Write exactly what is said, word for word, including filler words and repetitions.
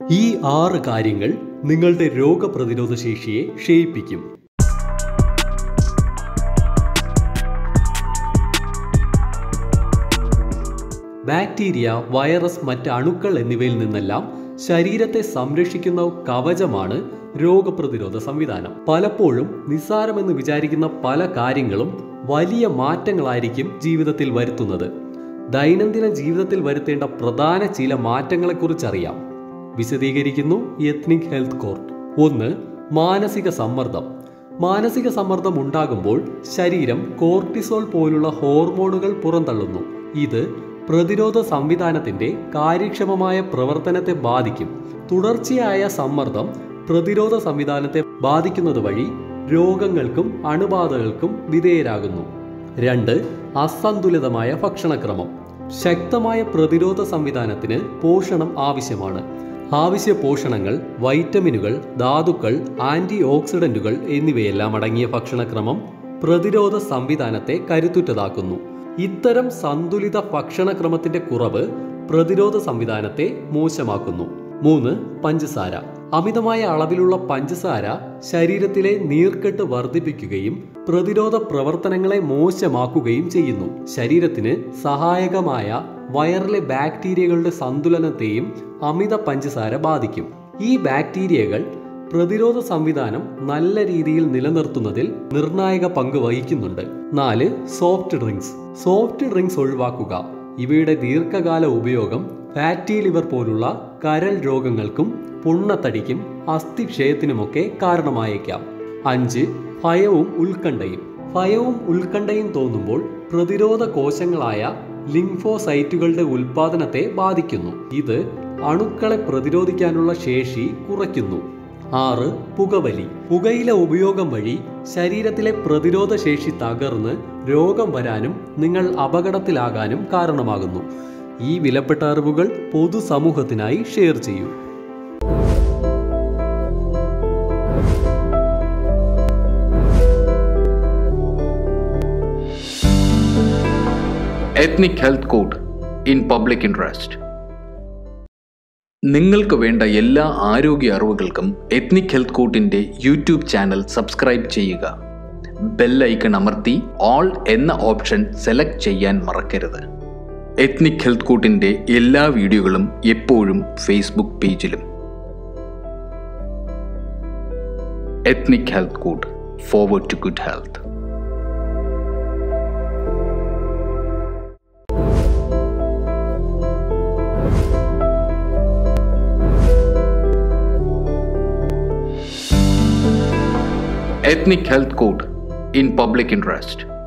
ഈ ആറ് കാര്യങ്ങൾ നിങ്ങളുടെ രോഗപ്രതിരോധ ശേഷിയെ ക്ഷയിപ്പിക്കും. ബാക്ടീരിയ, വൈറസ്, മറ്റ് അണുക്കൾ എന്നിവയിൽ നിന്നെല്ലാം ശരീരത്തെ സംരക്ഷിക്കുന്ന കവചമാണ് രോഗപ്രതിരോധ സംവിധാനം. പലപ്പോഴും നിസ്സാരമെന്ന് വിചാരിക്കുന്ന പല കാര്യങ്ങളും വലിയ മാറ്റങ്ങളായിരിക്കും ജീവിതത്തിൽ വരുത്തുന്നത്. ദൈനംദിന ജീവിതത്തിൽ വരുത്തേണ്ട പ്രധാന ചില മാറ്റങ്ങളെക്കുറിച്ചറിയാം. വിശദീകരിക്കുന്നു എത്നിക് ഹെൽത്ത് കോർട്ട്. ഒന്ന്, മാനസിക സമ്മർദ്ദം. മാനസിക സമ്മർദ്ദം ഉണ്ടാകുമ്പോൾ ശരീരം കോർട്ടിസോൾ പോലുള്ള ഹോർമോണുകൾ പുറന്തള്ളുന്നു. ഇത് പ്രതിരോധ സംവിധാനത്തിന്റെ കാര്യക്ഷമമായ പ്രവർത്തനത്തെ ബാധിക്കും. തുടർച്ചയായ സമ്മർദ്ദം പ്രതിരോധ സംവിധാനത്തെ ബാധിക്കുന്നത് വഴി രോഗങ്ങൾക്കും അണുബാധകൾക്കും വിധേയരാകുന്നു. രണ്ട്, അസന്തുലിതമായ ഭക്ഷണക്രമം. ശക്തമായ പ്രതിരോധ സംവിധാനത്തിന് പോഷണം ആവശ്യമാണ്. ആവശ്യ പോഷണങ്ങൾ, വൈറ്റമിനുകൾ, ധാതുക്കൾ, ആന്റി ഓക്സിഡന്റുകൾ എന്നിവയെല്ലാം അടങ്ങിയ ഭക്ഷണക്രമം പ്രതിരോധ സംവിധാനത്തെ കരുത്തുറ്റതാക്കുന്നു. ഇത്തരം സന്തുലിത ഭക്ഷണക്രമത്തിന്റെ കുറവ് പ്രതിരോധ സംവിധാനത്തെ മോശമാക്കുന്നു. മൂന്ന്, പഞ്ചസാര. അമിതമായ അളവിലുള്ള പഞ്ചസാര ശരീരത്തിലെ നീർക്കെട്ട് വർദ്ധിപ്പിക്കുകയും പ്രതിരോധ പ്രവർത്തനങ്ങളെ മോശമാക്കുകയും ചെയ്യുന്നു. ശരീരത്തിന് സഹായകമായ വയറിലെ ബാക്ടീരിയകളുടെ സന്തുലനത്തെയും അമിത പഞ്ചസാര ബാധിക്കും. ഈ ബാക്ടീരിയകൾ പ്രതിരോധ സംവിധാനം നല്ല രീതിയിൽ നിലനിർത്തുന്നതിൽ നിർണായക പങ്ക് വഹിക്കുന്നുണ്ട്. നാല്, സോഫ്റ്റ് ഡ്രിങ്ക്സ്. സോഫ്റ്റ് ഡ്രിങ്ക്സ് ഒഴിവാക്കുക. ഇവയുടെ ദീർഘകാല ഉപയോഗം ഫാറ്റി ലിവർ പോലുള്ള കരൾ രോഗങ്ങൾക്കും പൊണ്ണത്തടിക്കും അസ്ഥിക്ഷയത്തിനുമൊക്കെ കാരണമായേക്കാം. അഞ്ച്, ഭയവും ഉത്കണ്ഠയും. ഭയവും ഉത്കണ്ഠയും തോന്നുമ്പോൾ പ്രതിരോധ കോശങ്ങളായ ലിംഫോസൈറ്റുകളുടെ ഉൽപാദനത്തെ ബാധിക്കുന്നു. ഇത് അണുക്കളെ പ്രതിരോധിക്കാനുള്ള ശേഷി കുറയ്ക്കുന്നു. ആറ്, പുകവലി. പുകയില ഉപയോഗം വഴി ശരീരത്തിലെ പ്രതിരോധ ശേഷി തകർന്ന് രോഗം വരാനും നിങ്ങൾ അപകടത്തിലാകാനും കാരണമാകുന്നു. ഈ വിലപ്പെട്ട അറിവുകൾ പൊതുസമൂഹത്തിനായി ഷെയർ ചെയ്യൂ. Ethnic health code in public interest. നിങ്ങൾക്ക് വേണ്ട എല്ലാ ആരോഗ്യ അറിവുകൾക്കും എത്നിക് ഹെൽത്ത് കോഡിന്റെ യൂട്യൂബ് ചാനൽ സബ്സ്ക്രൈബ് ചെയ്യുക. ബെൽ ഐക്കൺ അമർത്തി ഓൾ എന്ന ഓപ്ഷൻ സെലക്ട് ചെയ്യാൻ മറക്കരുത്. എത്നിക് ഹെൽത്ത് കോഡിന്റെ എല്ലാ വീഡിയോകളും എപ്പോഴും ഫേസ്ബുക്ക് പേജിലും. Ethnic health code, forward to good health. Ethnic Health Code in Public Interest.